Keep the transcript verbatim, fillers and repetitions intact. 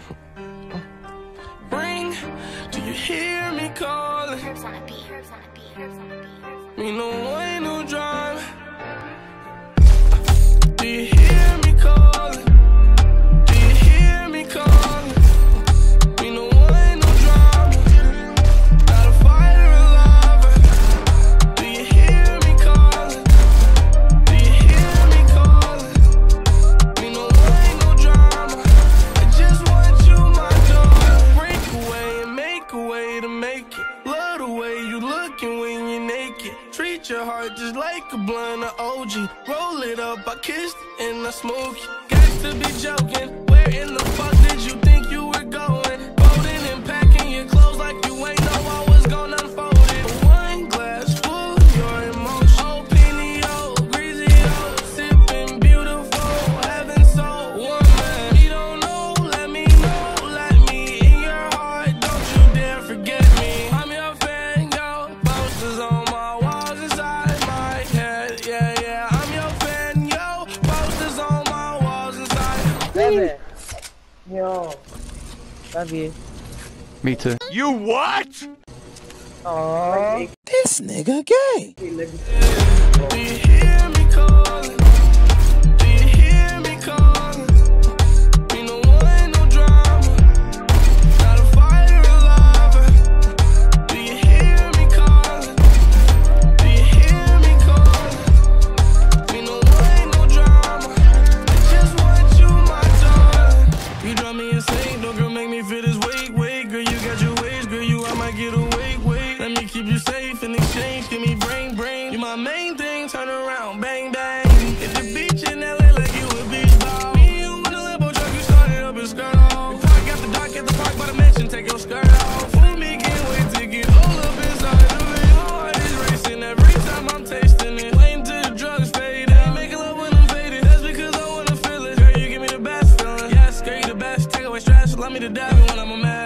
Ring, do you hear me calling? Herbs on a beat, herbs on a beat, herbs on a beat. Me no one no drive. Do you hear me calling? Do you hear me calling? Me no one no drama. Got a fire alive. Do you hear me calling? Do you hear me calling? Me no one no drama. I just want you, my daughter. Break away and make a way to make it. Love the way you looking when you're naked. Treat your heart just like a blunt of O G. Roll it up, I kissed it and I smoke it. Got to be joking. Where in the fuck did you think you were going? Folding and packing your clothes like you ain't know I was gonna unfold it. One glass full of your emotion. Oh, penny, oh, greasy, oh, sipping beautiful, heaven so woman. You don't know, let me know, let me in your heart. Don't you dare forget me. I'm your fan, yo. Posters on my walls inside my head. Yeah, yeah, I'm your fan, yo. Posters on my walls inside. Love it. Yo. Love you. Me too. You what? Aww. This nigga gay. Do you hear me calling? Do you hear me calling? Me no one no drama. Got a fire alive. Do you hear me calling? Do you hear me calling? Me no one no drama. I just want you, my darling. You drive me insane, no girl, make me feel this weight, weight. Girl, you got your ways, girl, you I might get away, wait. Let me keep you safe in exchange, give me brain, brain. You my main thing, turn around, bang, bang. If the beach in L A like you a beach ball. Me and you in a Lambo truck, you started up and skirt off. Park after dark at the park by the mansion, take your skirt off. Fool me, can't wait to get all up inside of it. My heart is racing every time I'm tasting it. Lame to the drugs, fade out. Make love when I'm faded, that's because I wanna feel it. Girl, you give me the best feeling. Yes, girl, you the best, take away stress, love me to death when I'm a man.